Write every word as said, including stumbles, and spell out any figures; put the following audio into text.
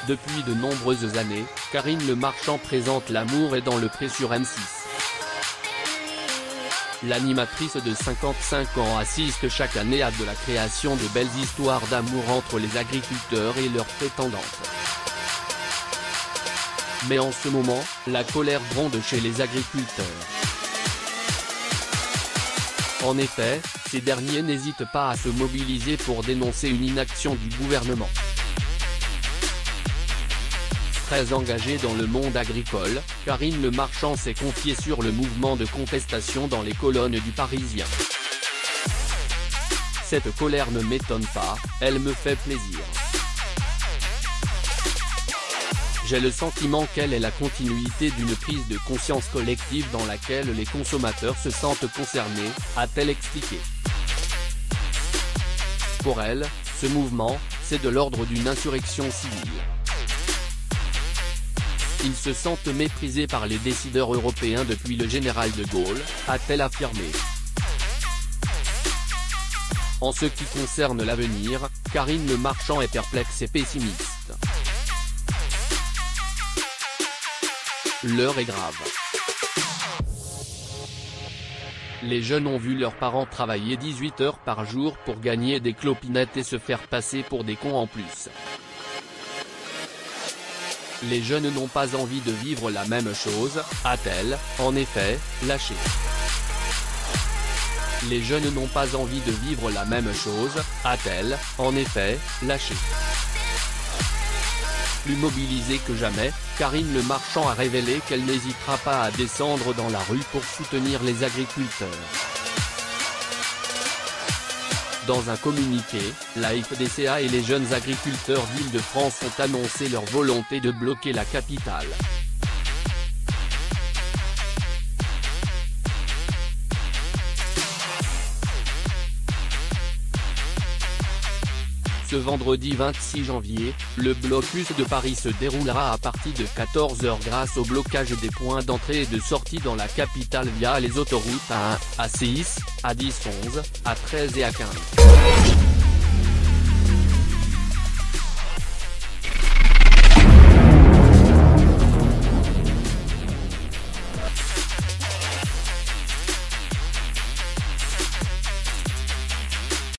Depuis de nombreuses années, Karine Le Marchand présente L'amour est dans le pré sur M six. L'animatrice de cinquante-cinq ans assiste chaque année à de la création de belles histoires d'amour entre les agriculteurs et leurs prétendantes. Mais en ce moment, la colère gronde chez les agriculteurs. En effet, ces derniers n'hésitent pas à se mobiliser pour dénoncer une inaction du gouvernement. Très engagée dans le monde agricole, Karine Le Marchand s'est confiée sur le mouvement de contestation dans les colonnes du Parisien. Cette colère ne m'étonne pas, elle me fait plaisir. J'ai le sentiment qu'elle est la continuité d'une prise de conscience collective dans laquelle les consommateurs se sentent concernés, a-t-elle expliqué. Pour elle, ce mouvement, c'est de l'ordre d'une insurrection civile. Ils se sentent méprisés par les décideurs européens depuis le général de Gaulle, a-t-elle affirmé. En ce qui concerne l'avenir, Karine Le Marchand est perplexe et pessimiste. L'heure est grave. Les jeunes ont vu leurs parents travailler dix-huit heures par jour pour gagner des clopinettes et se faire passer pour des cons en plus. Les jeunes n'ont pas envie de vivre la même chose, a-t-elle, en effet, lâché. Les jeunes n'ont pas envie de vivre la même chose, a-t-elle, en effet, lâché. Plus mobilisée que jamais, Karine Le Marchand a révélé qu'elle n'hésitera pas à descendre dans la rue pour soutenir les agriculteurs. Dans un communiqué, la F D C A et les jeunes agriculteurs d'Île-de-France ont annoncé leur volonté de bloquer la capitale. Ce vendredi vingt-six janvier, le blocus de Paris se déroulera à partir de quatorze heures grâce au blocage des points d'entrée et de sortie dans la capitale via les autoroutes A un, A six, A dix, onze, A treize et A quinze.